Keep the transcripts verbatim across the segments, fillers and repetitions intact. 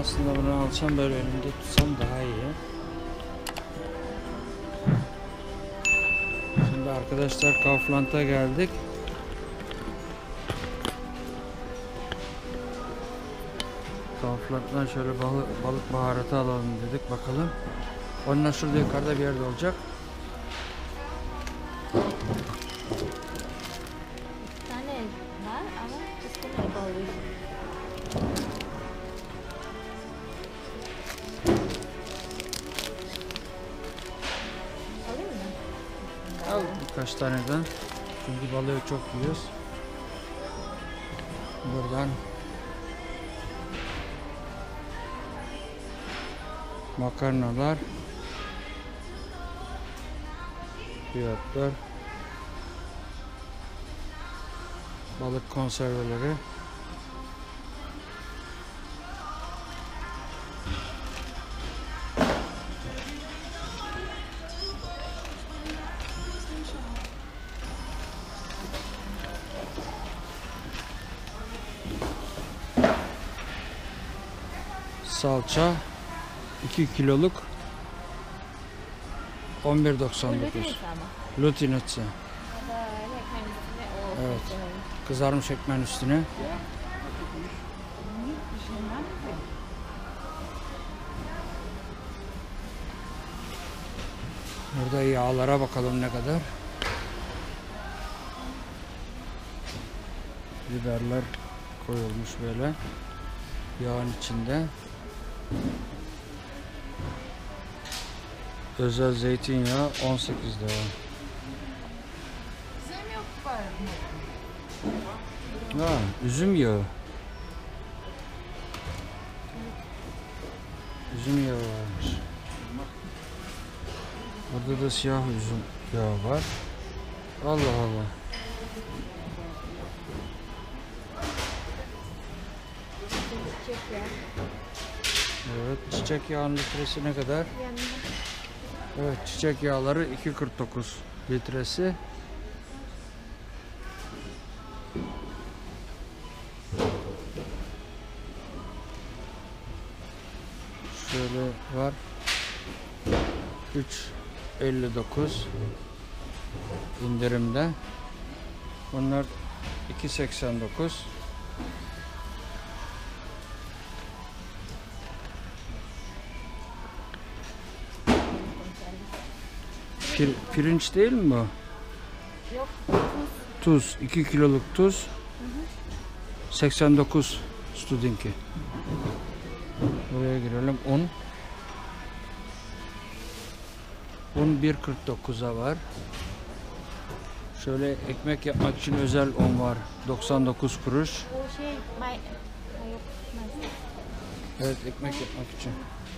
aslında bunu alsam böyle elimde tutsam daha iyi. Şimdi arkadaşlar Kaufland'a geldik. Kaufland'dan şöyle balık, balık baharatı alalım dedik, bakalım. Ondan şurada yukarıda bir yerde olacak. Bir tane var ama üstüne koyuyor. Alayım mı? Al birkaç taneden. Çünkü balığı çok yiyoruz. Buradan makarnalar, fiyatlar, balık konserveleri, salça iki kiloluk on bir doksan dokuz. Lutinitsa. Evet. Kızarmış ekmeğin üstüne. Burada yağlara bakalım ne kadar. Biberler koyulmuş böyle yağın içinde. Özel zeytinyağı on sekiz lira. Ha, üzüm yağı. Üzüm yağı varmış. Burada da siyah üzüm yağı var. Allah Allah. Evet, çiçek yağının litresi ne kadar? Evet, çiçek yağları iki kırk dokuz litresi. Şöyle var. üç elli dokuz indirimde. Bunlar iki seksen dokuz. Pir, pirinç değil mi bu? Yok. Tuz. iki kiloluk tuz. Hı hı. seksen dokuz Studinki. Buraya girelim. Un. Un bir kırk dokuza var. Şöyle ekmek yapmak için özel un var. doksan dokuz kuruş. O şey may Evet, ekmek yapmak için.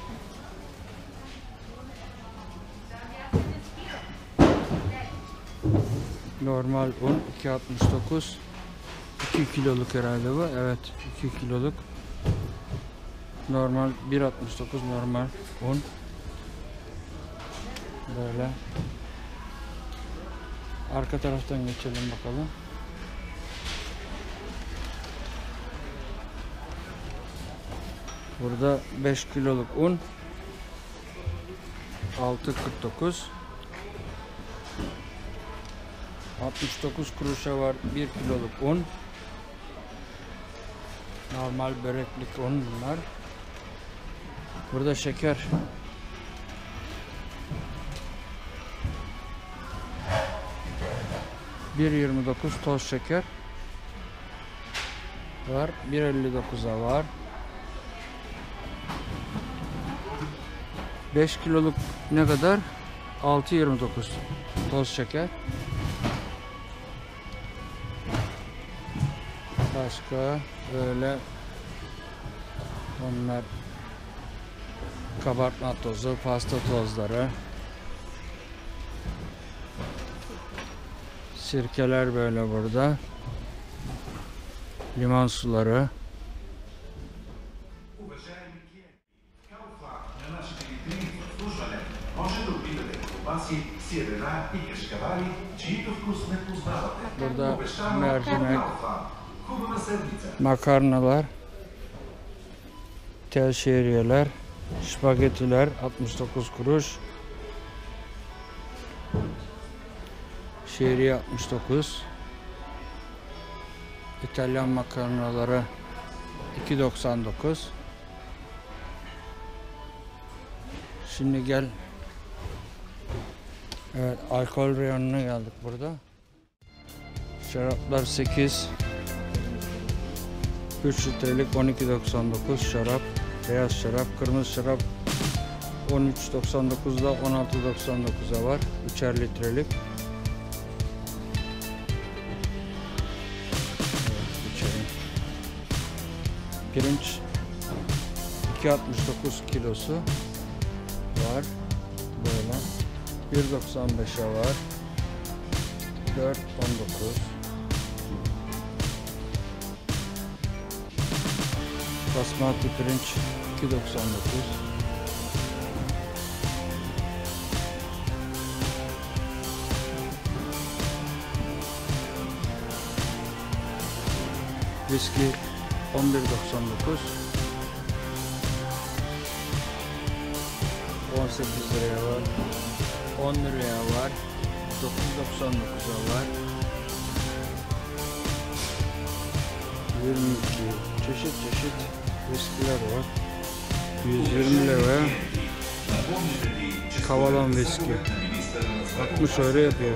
Normal un iki altmış dokuz. iki kiloluk herhalde bu. Evet, iki kiloluk. Normal bir altmış dokuz normal un. Böyle. Arka taraftan geçelim bakalım. Burada beş kiloluk un altı kırk dokuz. altmış dokuz kuruşa var bir kiloluk un. Normal böreklik un bunlar. Burada şeker. bir yirmi dokuz toz şeker var. bir elli dokuza var. beş kiloluk ne kadar? altı yirmi dokuz toz şeker. Başka böyle onlar kabartma tozu, pasta tozları, sirkeler böyle burada, limon suları. Burada mercimek, makarnalar, tel şehriyeler, spagettiler altmış dokuz kuruş. Şehriye altmış dokuz. İtalyan makarnaları iki doksan dokuz. Şimdi gel. Evet, alkol reyonuna geldik burada. Şaraplar sekiz. üç litrelik on iki doksan dokuz şarap. Beyaz şarap, kırmızı şarap on üç doksan dokuzda on altı doksan dokuza var. üçer litrelik. Pirinç iki altmış dokuz kilosu var. Böyle bir doksan beşe var. dört on dokuz. Basmati pirinç iki doksan dokuz. Viski on bir doksan dokuz. on sekiz liraya var. on liraya var. dokuz doksan dokuza var. yirmi iki çeşit çeşit viskiler var. yüz yirmi liraya Kavalan viski. altmış euro yapıyor.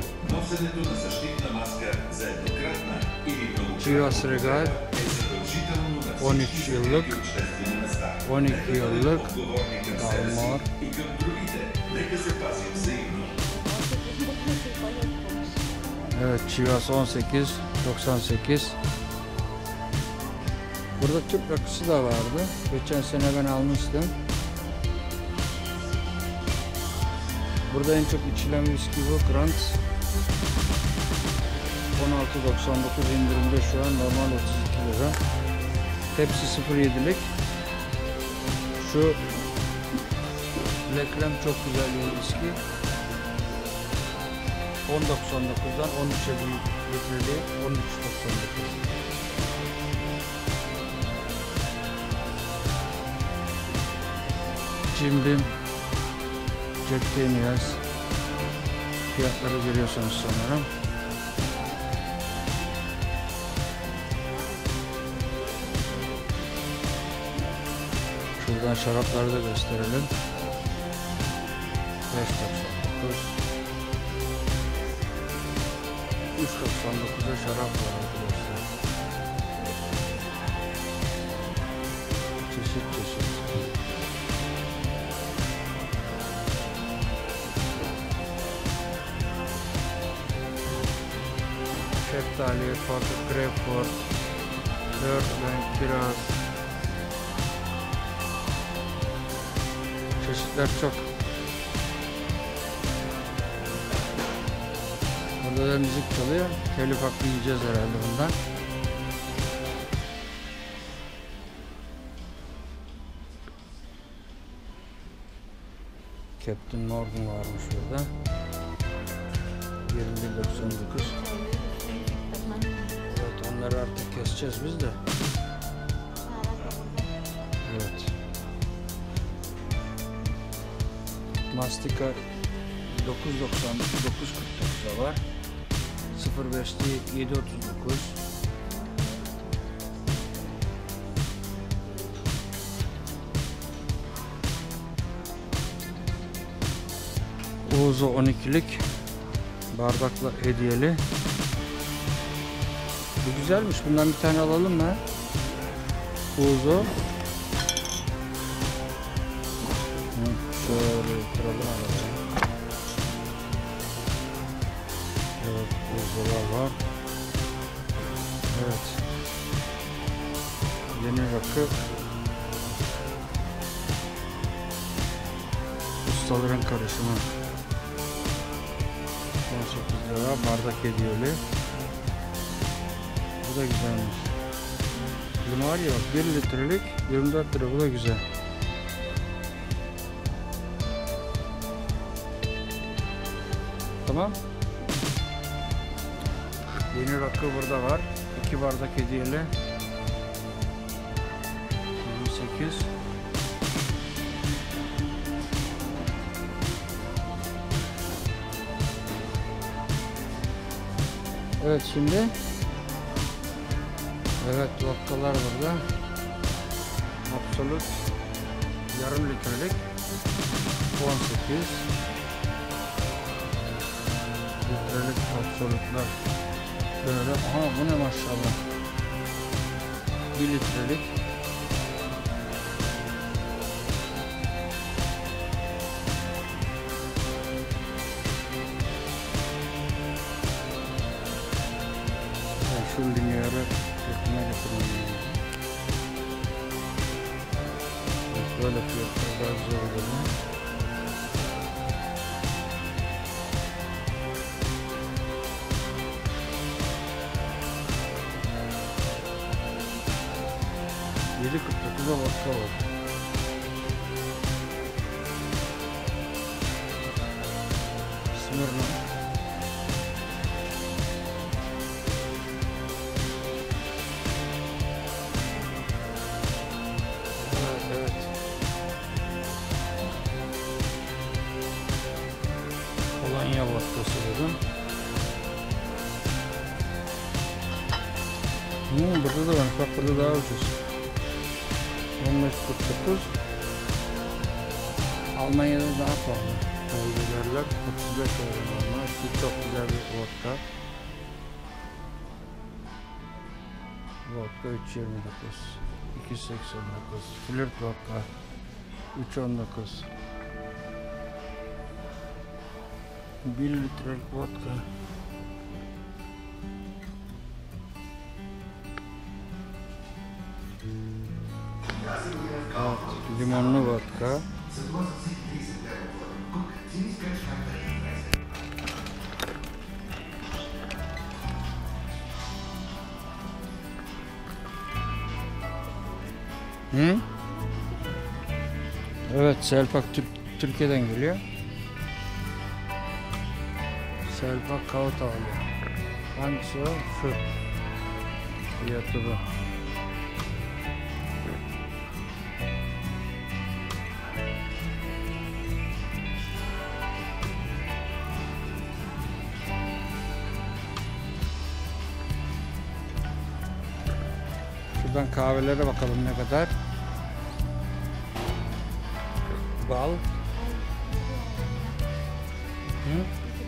Chivas Regal on üç yıllık, on iki yıllık Dalmor. Evet, Chivas on sekiz doksan sekiz. Burada Türk rakısı da vardı. Geçen sene ben almıştım. Burada en çok içilen viski bu, Grant. on altı doksan dokuz indirimde şu an, normal otuz iki lira. Hepsi sıfır yedilik. Şu Lekrem çok güzel bir viski. on doksan dokuzdan on üçe büyük litreli on üç doksan dokuz. Jim Beam, Jack Daniels. Fiyatları görüyorsunuz sanırım. Şuradan şarapları da gösterelim. beş doksan dokuz. üç doksan dokuz'a şarap var arkadaşlar. Çeşit çeşit. Şeftali, farklı greyfurt, dört renk kiraz. Çeşitler çok. Burada da müzik çalıyor. Telif hakkı yiyeceğiz herhalde bundan. Captain Morgan varmış burada. yirmi bir doksan dokuz. Evet, onları artık keseceğiz biz de. Evet. Mastika dokuz doksan dokuz kırk dokuz'a var. sıfır beşli yedi otuz dokuz. Uğuz'u on ikilik bardakla hediyeli. Bu güzelmiş. Bundan bir tane alalım mı? Uğuz'u. Şöyle kuralım arabaya. Evet, buzlular var. Evet. Yeni rakı. Ustaların karışımı. on sekiz lira bardak hediyeli. Bu da güzelmiş. Limari bak, bir litrelik yirmi dört lira, bu da güzel. Tamam. Yeni rakı burada var. iki bardak hediyeli. yirmi sekiz. Evet şimdi. Evet vodkalar burada. Absolut yarım litrelik on sekiz litrelik absolutlar. Böyle aha bu ne maşallah. bir litrelik. Şu linyarı yakına getirmem lazım. Böyle fiyatlar biraz zor oluyor. yedi kırk dokuz'a vodka var. Smirnoff. Evet. Polonya vodkası dedim. Hmm, burada da var. Bak burada daha ucuz. on beş kırk dokuz. Almanya'da daha pahalı. Kaygılarlar otuz beş euro normal. Şu çok güzel bir vodka. Vodka üç yirmi dokuz. iki seksen dokuz. Flirt vodka üç on dokuz. bir litrelik vodka. Evet, limonlu vodka. Hı? Evet, Selpak Türk Türkiye'den geliyor. Selpak Kavut alıyor. Hangisi o? Şu. Fiyatı bu. Şuradan kahvelere bakalım ne kadar. Bal. Hı?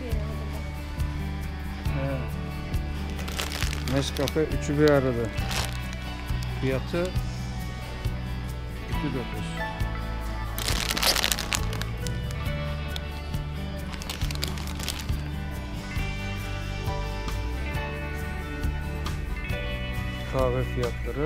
Evet. Nescafe üçü bir arada. Fiyatı iki dokuz. Kahve fiyatları.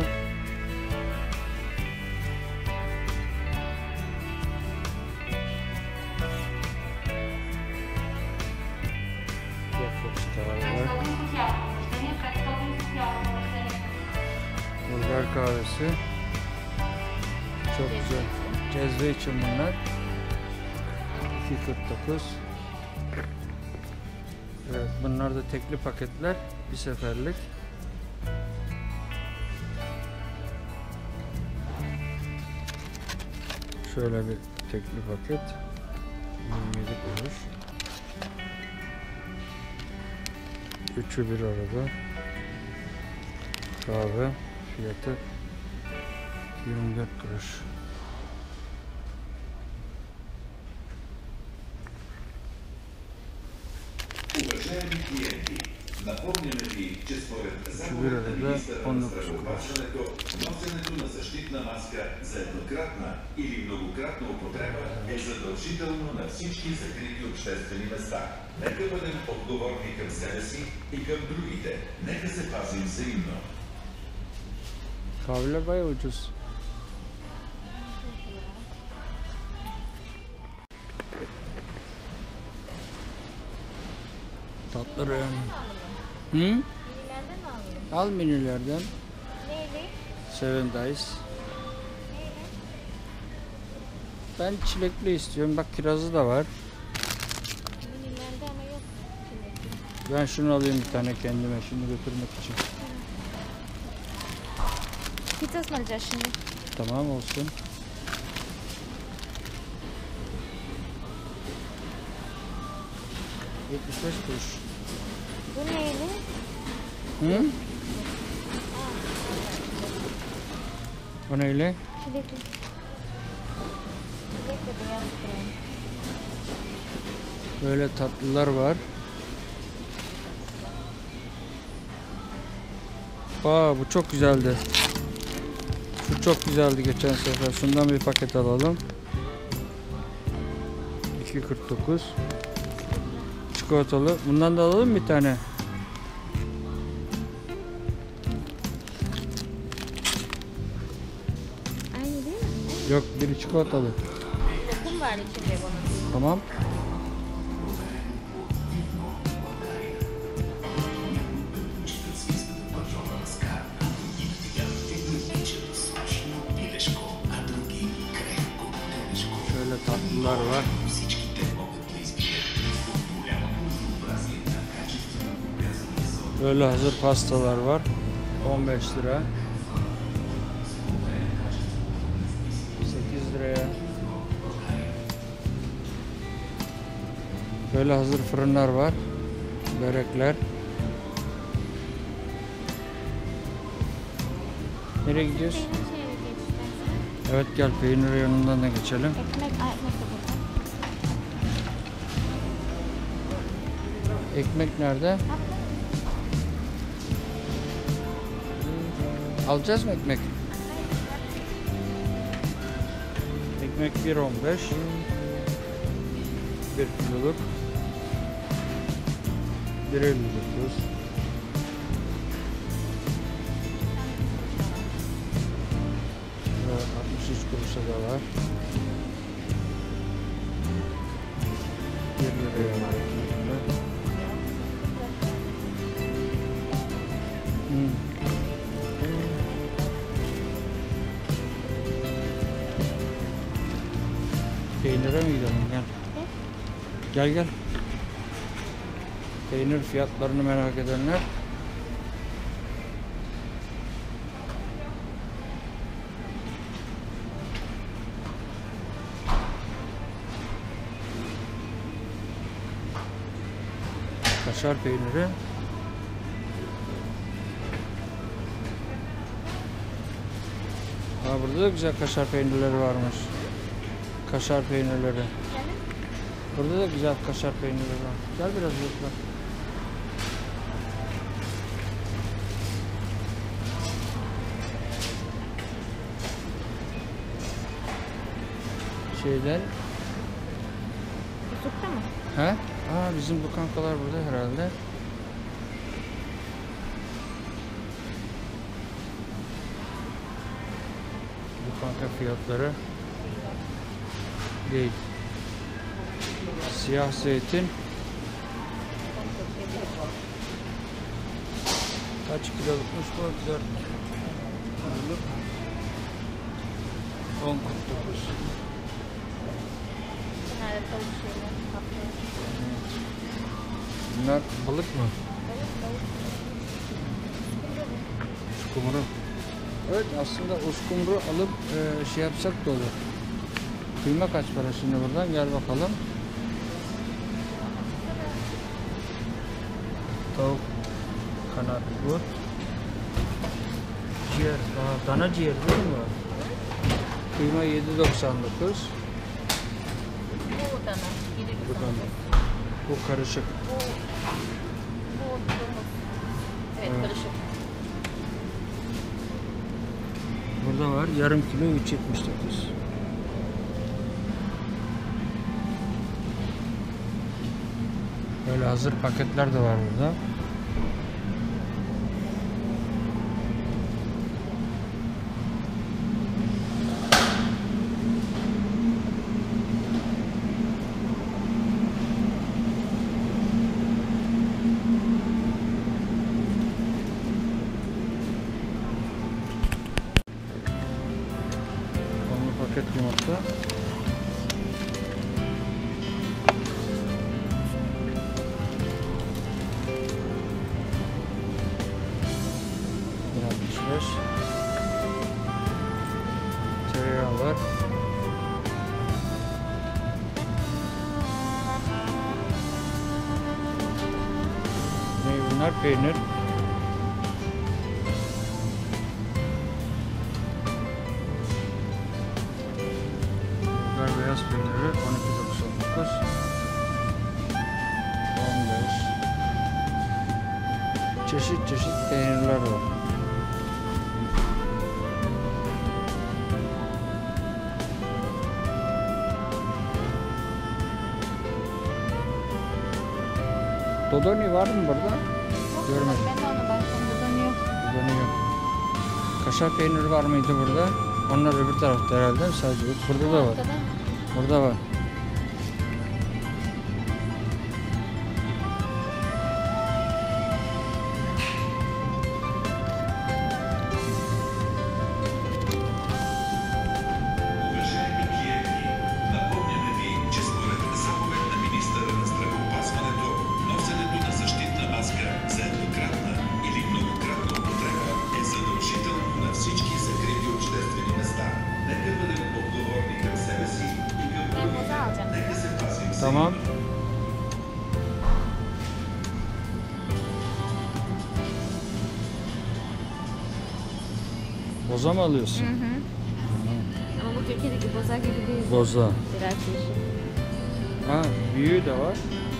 Bulgar kahvesi. Çok güzel. Cezve için bunlar. iki kırk dokuz. Evet, bunlar da tekli paketler. Bir seferlik. Şöyle bir tekli paket. yirmi yedi kuruş. Üçü bir arada. Kahve fiyatı yirmi dört kuruş. Уважаеми клиенти, напомняме ви, че според Заповедта на министъра на здравеопазването, носенето на защитна маска за еднократна или многократна употреба е задължително на всички закрити обществени места. Нека бъдем отговорни към себе си и към другите. Нека се пазим взаимно. Kahveler bayağı ucuz. Tatları. Hı? Minilerden mi aldın? Al menülerden. Neyle? Seven Days. Neyle? Ben çilekli istiyorum. Bak kirazı da var. Minilerde ama yok. Çilekli. Ben şunu alayım bir tane kendime şimdi götürmek için. Pizza ısmarlayacağız şimdi. Tamam olsun. yetmiş beş kuruş. Bu neyle? Hı? O neyle? Çilekli. Çilekli beyaz krem. Böyle tatlılar var. Aa, bu çok güzeldi. Şu çok güzeldi geçen sefer. Şundan bir paket alalım. iki kırk dokuz. Çikolatalı. Bundan da alalım bir tane. Aynı değil mi? Yok, biri çikolatalı. Lokum var içinde bunun. Tamam. Şöyle tatlılar var. Böyle hazır pastalar var. on beş lira. sekiz liraya. Böyle hazır fırınlar var. Börekler. Nereye gidiyoruz? Peynir şeye geç istersen. Evet, gel peynir yanından da geçelim. Ekmek, aa, ekmek de burada. Ekmek nerede? Alacağız mı ekmek? Ekmek bir on beş. bir kiloluk. bir elli dokuz. Evet, altmış üç kuruşa da var. bir liraya var. Hmm. Peynire mi gidelim? Gel. Gel gel. Peynir fiyatlarını merak edenler. Kaşar peyniri. Aa, burada da güzel kaşar peynirleri varmış. Kaşar peynirleri. Burada da güzel kaşar peynirleri var. Gel biraz yokla. Şeyden. Kusukta mı? He? Aa, bizim bu kankalar burada herhalde. Bu kanka fiyatları değil. Siyah zeytin kaç kilolukmuş bu? dört kiloluk. on kırk dokuz. Bunlar da tavuk şeyler. Tatlı. Bunlar balık mı? Tavuk, tavuk. Uskumru. Evet, aslında uskumru alıp e, şey yapsak da olur. Kıyma kaç para şimdi buradan? Gel bakalım. Tavuk kanat bu. Ciğer. Aa, dana ciğer değil mi? Kıyma yedi doksan dokuz. Bu dana. yedi Bu doksan dana. dokuz. Bu karışık. Bu, bu domuz. Evet, Evet. karışık. Burada var. Yarım kilo üç yetmiş dokuz. Böyle hazır paketler de var burada. Onlu paket yumurta. bir altmış beş. Tereyağı var. Ne bunlar? Peynir. dokuz, on beş. Çeşit çeşit peynirler var. Dodoni var mı burada? Görmedim. Ben de ona baktım. Burada yok. Dodoni yok. Kaşar peyniri var mıydı burada? Onlar öbür tarafta herhalde. Sadece yok. Burada da var. Arkada Burada var. Уважаеми клиенти, напомняме ви, че според заповед на министъра на здравеопазването, носенето на защитна маска за еднократна или многократна употреба е задължително на всички закрити обществени места. Нека бъдем отговорни към себе си и към ben boza другите. alacağım. Нека се пазим Tamam. Boza mı alıyorsun? Hı hı. Ama bu Türkiye'deki boza gibi değil. Boza. Biraz çeşit. Ha, büyüğü de var.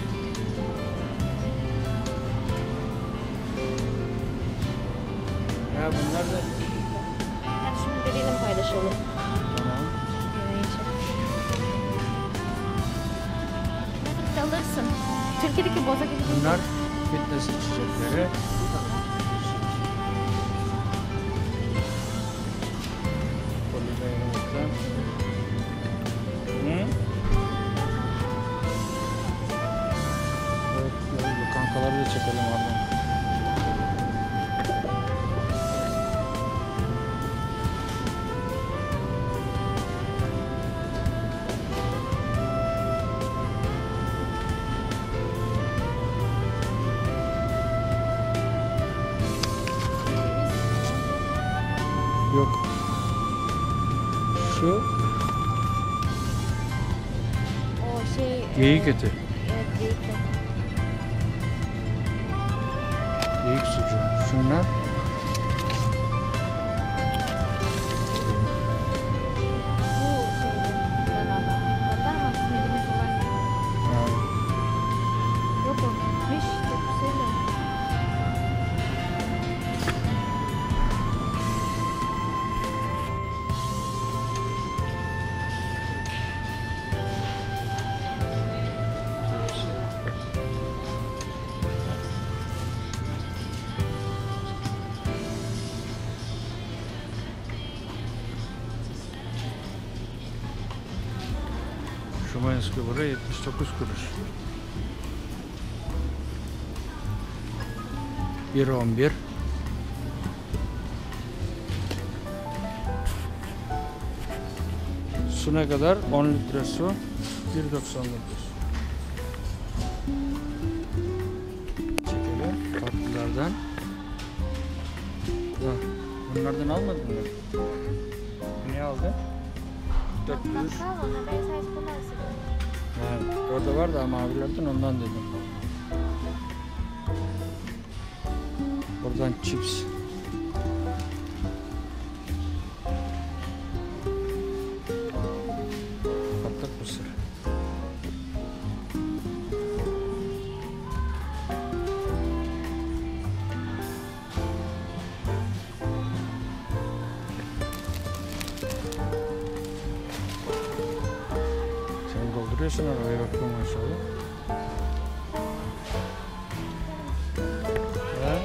Ya bunlar da Hadi şunu deneyelim, paylaşalım. tamam. Ne alırsın? Türkiye'deki boza gibi değil. Bunlar fitness içecekleri. Polibayramlıktan. Hı? Evet, bu kankaları da çekelim oradan. Yok. Şu O şey... geyik e, eti. Evet, geyik eti. Geyik sucuğu. Şunlar Bu şeydi. Danada. Hatta ama simidini falan yok. ha, Yok o. Hiç çok güzel. şu mayıs kıvırı yetmiş dokuz kuruş. bir on bir. Su ne kadar? on litre su bir doksan dokuz. Çekelim tatlılardan. Ha, bunlardan almadın mı? Ne aldın? dört yüz. Bakkal ona ben sadece kullansın. Yani orada var da mavilerden ondan dedim. Oradan chips. Patlak mısır. Sen dolduruyorsun arabaya bakalım aşağıya. Ha?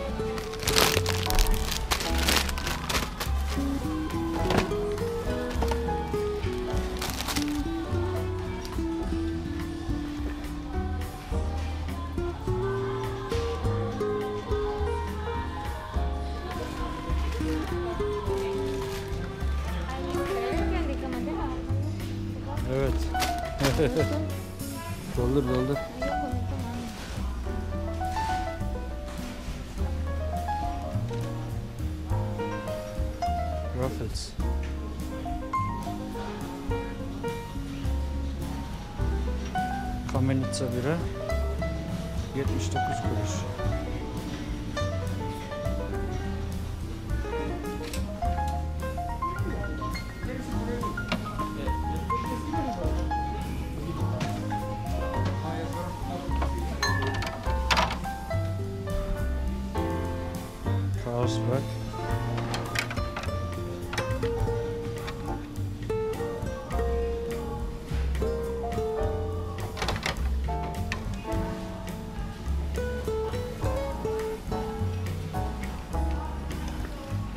Verirken dikkat değil mi? Evet. Doldur doldur. Yok onu tamam. Ruffles. Kamelitsa bira yetmiş dokuz kuruş.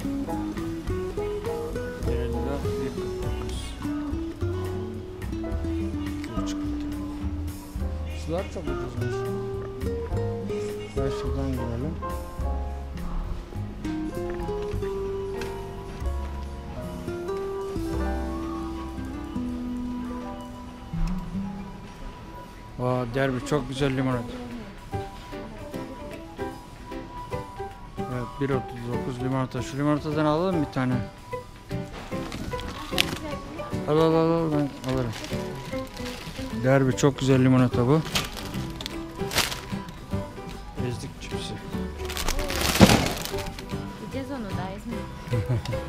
Diğeri de bir kırk dokuz. iki buçuk litre. Sular çok ucuzmuş. Ben şuradan girelim. Aa, Derbi çok güzel limonata. Evet, bir otuz dokuz limonata. Şu limonatadan alalım bir tane. Al al al al, ben alırım. Derbi çok güzel limonata bu. Ezdik çipsi. Yiyeceğiz onu da İzmir.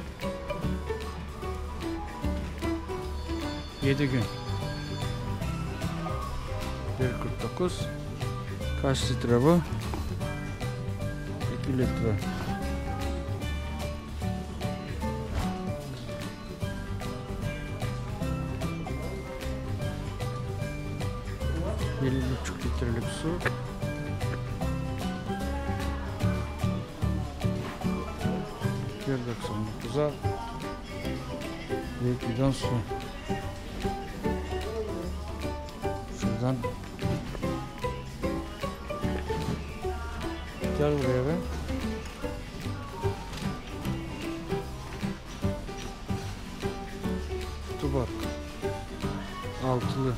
yedi gün. bir kırk dokuz. Kaç litre bu? iki litre. bir buçuk litrelik su. bir doksan dokuza büyük bidon su. Şuradan gel buraya be. Kutu bak. Altılı.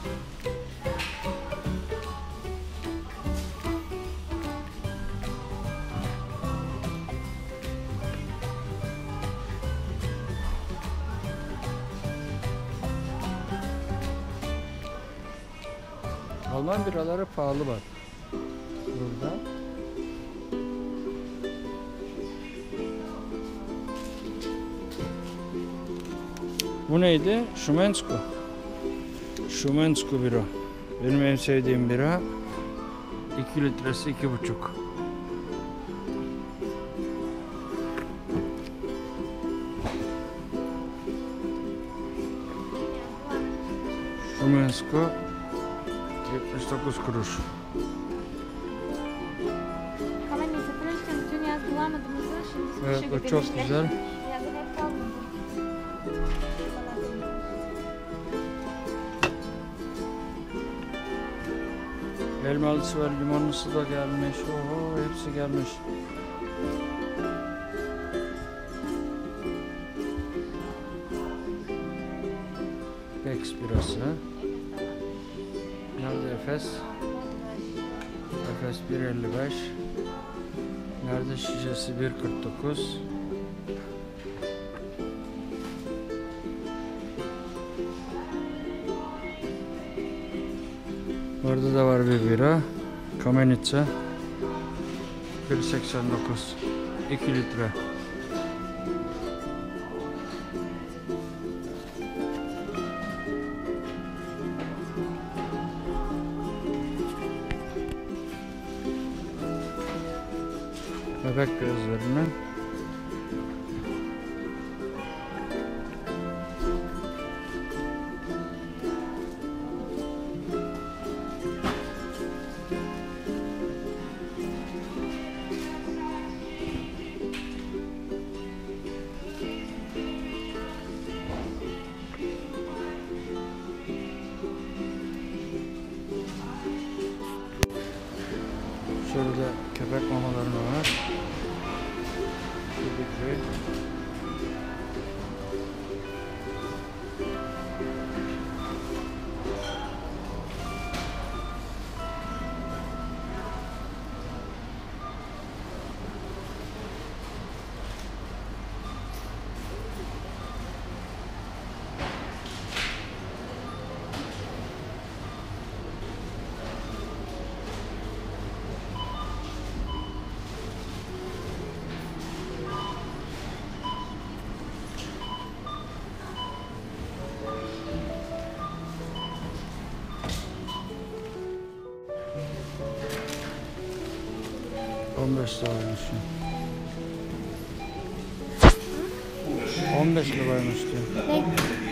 Alman biraları pahalı bak. Burada. Bu neydi? Shumensko. Shumensko bira. Benim en sevdiğim bira. iki litresi iki buçuk. Shumensko yetmiş dokuz kuruş. Kalan neyse işte bütün yaz bulamadığımızı şimdi Evet, kışa o çok götürmüşler. güzel. Yazın hep kalmadı. Elmalısı var, limonlusu da gelmiş. Oho, hepsi gelmiş. Bex birası. Nerede Efes? Efes bir elli beş. Nerede şişesi bir kırk dokuz. Orada da var bir bira. Kamenica. bir seksen dokuz. iki litre. Bebek gözlerinden. Şurada köpek mamaları var. Bir litre. on beş liraymış. on beş liraymış diyor. Ne?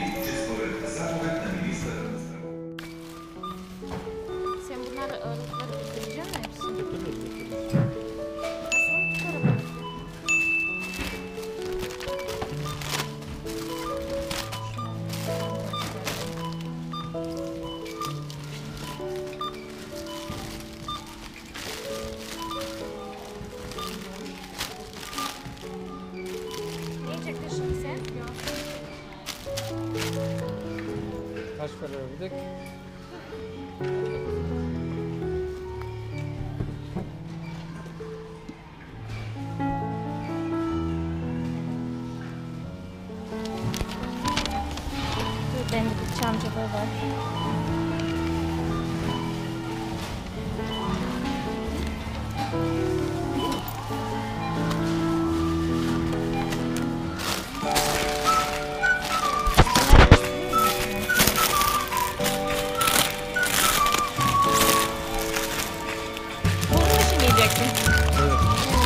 Sen bunları ağırlıkları bitireceksin mi hepsini? Nasıl? Çektir şimdi sen. Kaç para verdik? Dur benim bir çantada var. Bunu mu şimdi yiyeceksin? Evet.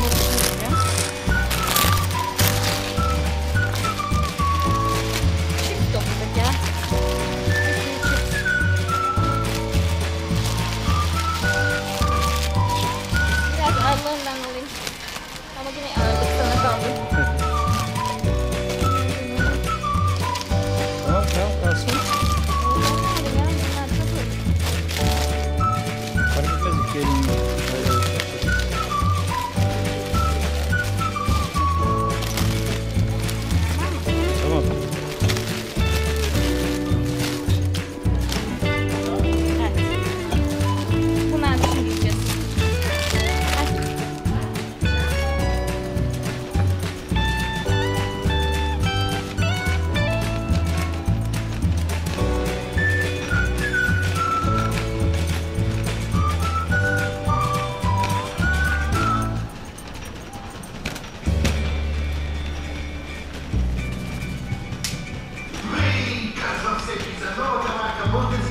Chips dokuduk ya. Biraz ağırlığından alayım. Ama yine ağırlık sana kaldı. Tamam tamam kalsın. Olmadı ya, bunlar çok iyi. Fark etmez iki elimle. Böyle yapacak. Tamam. Evet. Bunlar şimdi yiyeceğiz. Hadi. Casa Serviza Nova da marca Montes